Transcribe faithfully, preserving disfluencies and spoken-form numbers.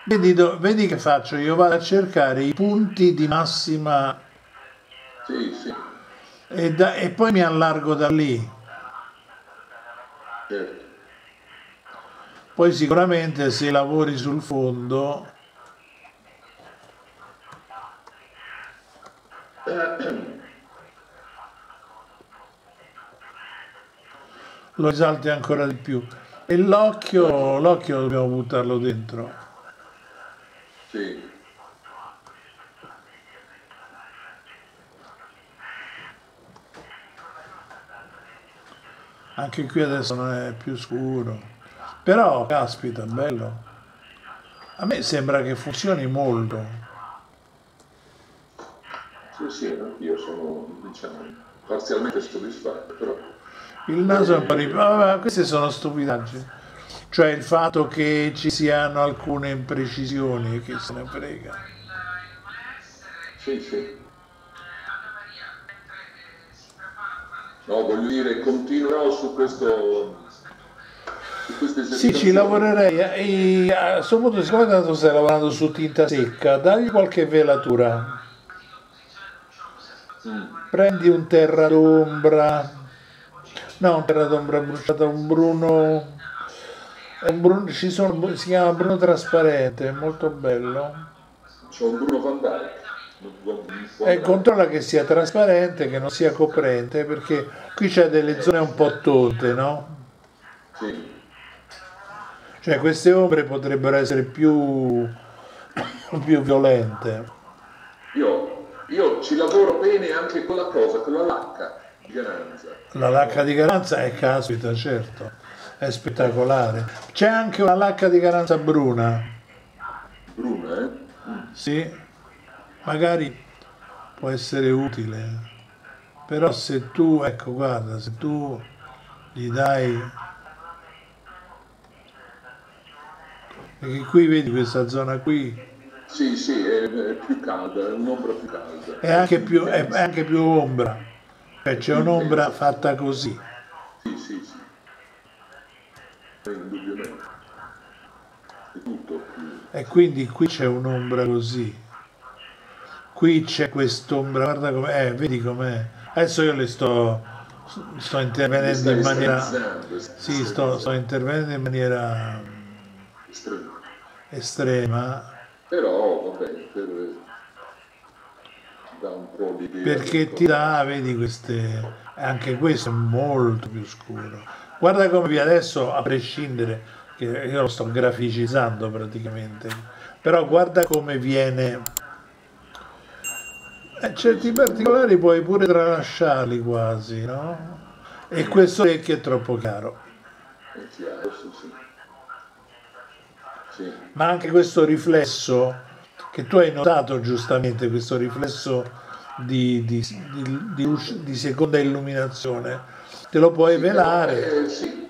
Vedi, do- vedi che faccio? Io vado a cercare i punti di massima Sì, sì, e, da- e poi mi allargo da lì. certo. Poi sicuramente se lavori sul fondo lo esalti ancora di più. E l'occhio, l'occhio dobbiamo buttarlo dentro. Sì. Anche qui adesso non è più scuro. Però, caspita, bello. A me sembra che funzioni molto. Sì, sì, anch'io sono, diciamo, parzialmente soddisfatto, però Il naso è un po' eh, rip- ah, vabbè, queste sono stupidaggini. Cioè il fatto che ci siano alcune imprecisioni, che se ne frega. sì, sì. No, voglio dire, continuerò su questo, su queste Sì, ci esercitazioni. lavorerei. E a questo punto, siccome tanto stai lavorando su tinta secca, dagli qualche velatura. Mm. Prendi un terra d'ombra, no, un terra d'ombra bruciata, un bruno, è un bruno, ci sono, si chiama bruno trasparente, è molto bello. C'è un Bruno Van Dyke, non può, non può E andare. controlla che sia trasparente, che non sia coprente, perché qui c'è delle zone un po' tonte, no? Sì. Cioè queste ombre potrebbero essere più, più violente. Io, io ci lavoro bene anche con la cosa, con la lacca di Garanza. La lacca di Garanza è caspita, certo, è spettacolare. C'è anche una lacca di Garanza bruna, Bruna, eh? Mm. sì, magari può essere utile. Però se tu, ecco, guarda, se tu gli dai, perché qui vedi questa zona qui Sì, sì, è, è più calda, è un'ombra più calda, è è anche più più, è, è intensa, anche più ombra, cioè è c'è più un'ombra intensa, sì. fatta così Sì, sì, sì, eh, indubbiamente. È tutto più... e Sì. quindi qui c'è un'ombra così, qui c'è quest'ombra, guarda com'è, eh, vedi com'è. Adesso io le sto, sto Le intervenendo in stai maniera, estremizzando, sì, sto, sto estremizzando, intervenendo in maniera estremo. estrema Però, vabbè, per, dà un po' l'idea del perché ti cosa. dà, vedi, queste, anche questo è molto più scuro. Guarda come vi adesso, a prescindere, che io lo sto graficizzando praticamente, però guarda come viene, eh, Sì, certi sì, come... particolari puoi pure tralasciarli quasi, no? E Mm, questo orecchio è troppo chiaro. è chiaro, sì, sì. Sì, Ma anche questo riflesso, che tu hai notato giustamente, questo riflesso di, di- di- di luce- di seconda illuminazione, te lo puoi sì, però, velare. eh, sì,